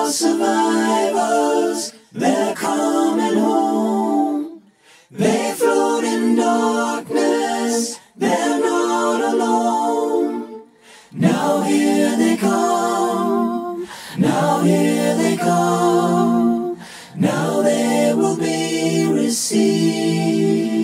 are survivors, they're coming home. They float in darkness, they're not alone. Now here they come, now here they come, now they will be received.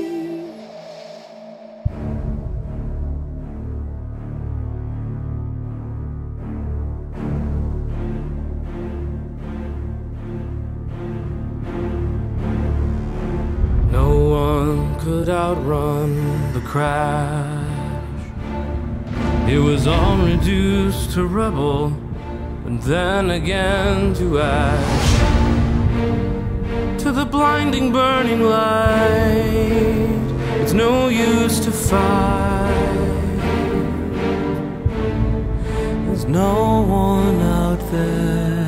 No one could outrun the crash. It was all reduced to rubble, and then again to ash. To the blinding burning light, it's no use to fight. There's no one out there.